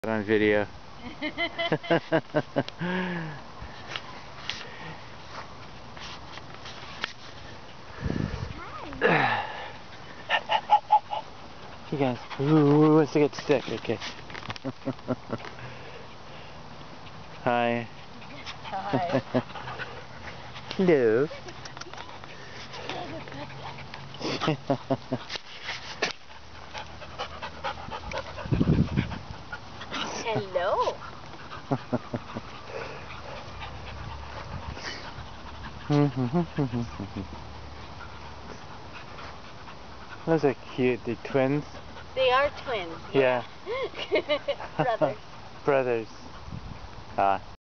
On video. You guys, who wants to get sick? Okay. Hi. Hi. Hello. Hello. Those are cute, the twins. They are twins. Yeah. Brothers. Brothers. Ah.